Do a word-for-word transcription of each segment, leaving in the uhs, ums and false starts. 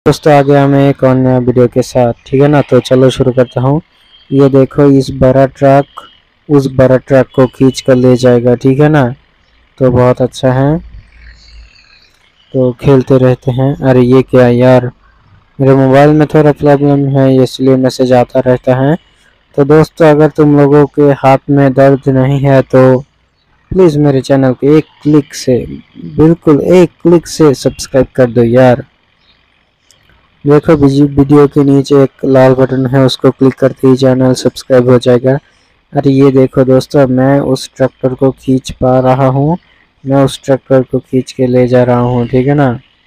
दोस्तों आ गया मैं एक और नया वीडियो के साथ। ठीक है ना, तो चलो शुरू करता हूँ। ये देखो, इस बड़ा ट्रक उस बड़ा ट्रक को खींच कर ले जाएगा। ठीक है ना, तो बहुत अच्छा है। तो खेलते रहते हैं। अरे ये क्या यार, मेरे मोबाइल में थोड़ा प्रॉब्लम है इसलिए मैसेज आता रहता है। तो दोस्तों, अगर तुम लोगों के हाथ में दर्द नहीं है तो प्लीज़ मेरे चैनल को एक क्लिक से, बिल्कुल एक क्लिक से सब्सक्राइब कर दो यार। देखो, वीडियो के नीचे एक लाल बटन है, उसको क्लिक करते ही चैनल सब्सक्राइब हो जाएगा। अरे ये देखो दोस्तों, मैं उस ट्रैक्टर को खींच पा रहा हूँ। मैं उस ट्रैक्टर को खींच के ले जा रहा हूँ। ठीक है ना,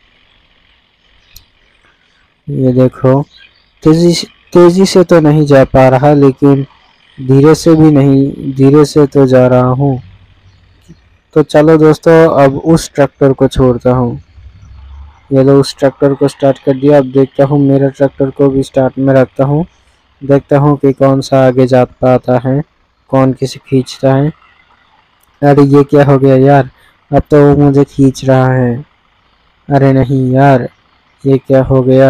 ये देखो, तेजी तेजी से तो नहीं जा पा रहा, लेकिन धीरे से भी नहीं, धीरे से तो जा रहा हूँ। तो चलो दोस्तों, अब उस ट्रैक्टर को छोड़ता हूँ। ये लो, उस ट्रैक्टर को स्टार्ट कर दिया। अब देखता हूँ, मेरा ट्रैक्टर को भी स्टार्ट में रखता हूँ। देखता हूँ कि कौन सा आगे जा पाता है, कौन किसे खींचता है। अरे ये क्या हो गया यार, अब तो वो मुझे खींच रहा है। अरे नहीं यार, ये क्या हो गया,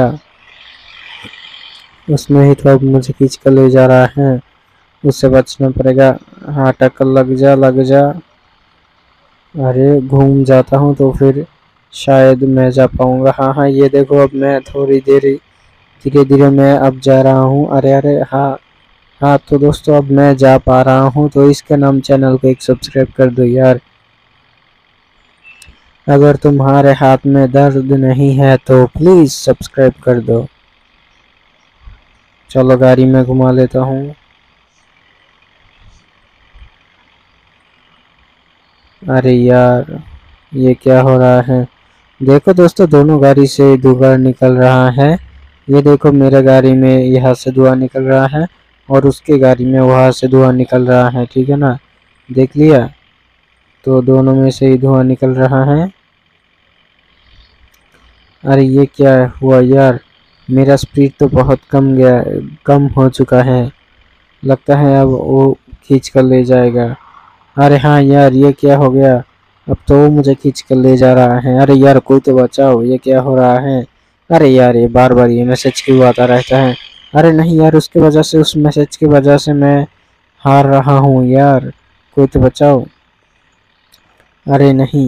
उसमें ही तो अब मुझे खींच कर ले जा रहा है। उससे बचना पड़ेगा। हाँ, टक्कर लग जा लग जा। अरे घूम जाता हूँ तो फिर शायद मैं जा पाऊंगा। हाँ हाँ, ये देखो, अब मैं थोड़ी देर धीरे धीरे मैं अब जा रहा हूँ। अरे अरे हाँ हाँ, तो दोस्तों अब मैं जा पा रहा हूँ। तो इसके नाम चैनल को एक सब्सक्राइब कर दो यार। अगर तुम्हारे हाथ में दर्द नहीं है तो प्लीज़ सब्सक्राइब कर दो। चलो गाड़ी में घुमा लेता हूँ। अरे यार, ये क्या हो रहा है। देखो दोस्तों, दोनों गाड़ी से धुआं निकल रहा है। ये देखो, मेरे गाड़ी में यहाँ से धुआं निकल रहा है और उसके गाड़ी में वहाँ से धुआं निकल रहा है। ठीक है ना, देख लिया, तो दोनों में से ही धुआं निकल रहा है। अरे ये क्या हुआ यार, मेरा स्पीड तो बहुत कम गया कम हो चुका है। लगता है अब वो खींच कर ले जाएगा। अरे हाँ यार, ये क्या हो गया, अब तो वो मुझे खींच कर ले जा रहा है। अरे यार, कोई तो बचाओ, ये क्या हो रहा है। अरे यार, ये बार बार ये मैसेज क्यों आता रहता है। अरे नहीं यार, उसके वजह से, उस मैसेज की वजह से मैं हार रहा हूँ यार, कोई तो बचाओ। अरे नहीं,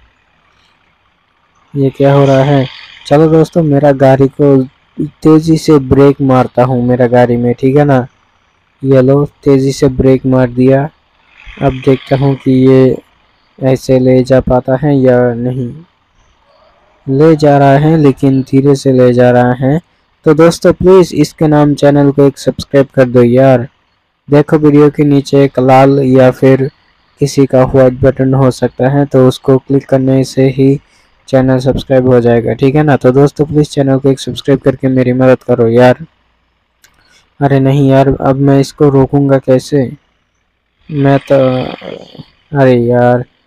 ये क्या हो रहा है। चलो दोस्तों, मेरा गाड़ी को तेजी से ब्रेक मारता हूँ मेरा गाड़ी में। ठीक है ना, ये लो, तेजी से ब्रेक मार दिया। अब देखता हूँ कि ये ऐसे ले जा पाता है या नहीं। ले जा रहा है, लेकिन धीरे से ले जा रहा है। तो दोस्तों प्लीज़ इसके नाम चैनल को एक सब्सक्राइब कर दो यार। देखो, वीडियो के नीचे एक लाल या फिर किसी का व्हाइट बटन हो सकता है, तो उसको क्लिक करने से ही चैनल सब्सक्राइब हो जाएगा। ठीक है ना, तो दोस्तों प्लीज़ चैनल को एक सब्सक्राइब करके मेरी मदद करो यार। अरे नहीं यार, अब मैं इसको रोकूंगा कैसे। मैं तो, अरे यार,